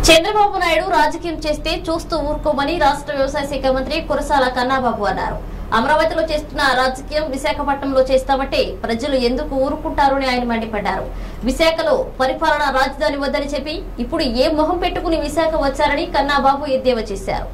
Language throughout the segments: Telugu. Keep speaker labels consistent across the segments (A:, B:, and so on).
A: చంద్రబాబు నాయుడు రాజకీయం చేస్తే చూస్తూ ఊరుకోమని రాష్ట్ర వ్యవసాయ శాఖ మంత్రి కురసాల కన్నాబాబు అన్నారు. అమరావతిలో చేస్తున్న రాజకీయం విశాఖపట్నంలో చేస్తామంటే ప్రజలు ఎందుకు ఊరుకుంటారని ఆయన మండిపడ్డారు. విశాఖలో పరిపాలనా రాజధాని వద్దని చెప్పి ఇప్పుడు ఏ మొహం పెట్టుకుని విశాఖ వచ్చారని కన్నాబాబు ఎద్దేవా చేశారు.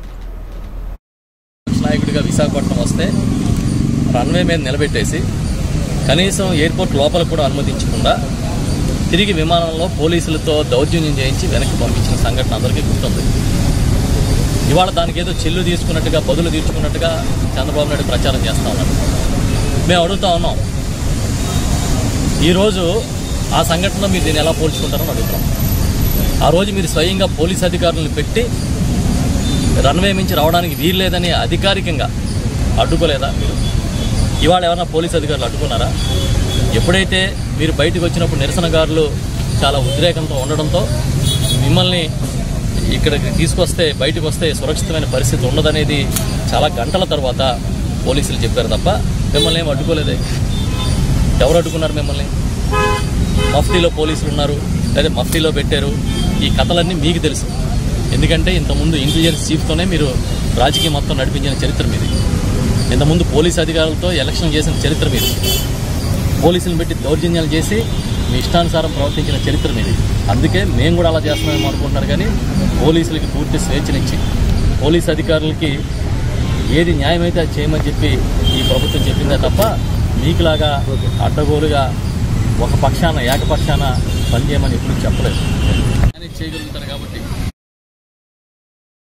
B: నాయకుడిగా విశాఖపట్నం వస్తే రన్వే మీద నిలబెట్టేసి కనీసం ఎయిర్పోర్ట్ లోపల కూడా అనుమతించకుండా తిరిగి విమానంలో పోలీసులతో దౌర్జన్యం చేయించి వెనక్కి పంపించిన సంఘటన అందరికీ గుర్తుంది. ఇవాళ దానికి ఏదో చెల్లు తీసుకున్నట్టుగా బదులు తీర్చుకున్నట్టుగా చంద్రబాబు నాయుడు ప్రచారం చేస్తా ఉన్నారు. మేము అడుగుతా ఉన్నాం, ఈరోజు ఆ సంఘటనలో మీరు దీన్ని ఎలా పోల్చుకుంటారని అడుగుతాం. ఆ రోజు మీరు స్వయంగా పోలీస్ అధికారులను పెట్టి రన్వే మించి రావడానికి వీలు లేదని అధికారికంగా అడ్డుకోలేదా? మీరు ఇవాళ ఏమైనా పోలీస్ అధికారులు అడ్డుకున్నారా? ఎప్పుడైతే మీరు బయటకు వచ్చినప్పుడు నిరసనకారులు చాలా ఉద్రేకంతో ఉండడంతో మిమ్మల్ని ఇక్కడికి తీసుకొస్తే బయటకు వస్తే సురక్షితమైన పరిస్థితి ఉండదనేది చాలా గంటల తర్వాత పోలీసులు చెప్పారు తప్ప మిమ్మల్ని ఏం అడ్డుకోలేదే. ఎవరు అడ్డుకున్నారు మిమ్మల్ని? మఫ్టీలో పోలీసులు ఉన్నారు, లేదా మఫ్టీలో పెట్టారు. ఈ కథలన్నీ మీకు తెలుసు. ఎందుకంటే ఇంతకుముందు ఇంటెలిజెన్స్ చీఫ్తోనే మీరు రాజకీయం మొత్తం నడిపించిన చరిత్ర మీది. ఇంతకుముందు పోలీసు అధికారులతో ఎలక్షన్ చేసిన చరిత్ర మీది. పోలీసులను పెట్టి దౌర్జన్యాలు చేసి మీ ఇష్టానుసారం ప్రవర్తించిన చరిత్ర మీది. అందుకే మేము కూడా అలా చేస్తున్నామేమో అనుకుంటున్నారు. కానీ పోలీసులకి పూర్తి స్వేచ్ఛనిచ్చి పోలీసు అధికారులకి ఏది న్యాయమైతే అది చేయమని చెప్పి ఈ ప్రభుత్వం చెప్పిందే తప్ప మీకులాగా అడ్డగోలుగా ఒక పక్షాన ఏకపక్షాన పనిచేయమని ఎప్పుడు చెప్పలేదు. చేయగలుగుతారు కాబట్టి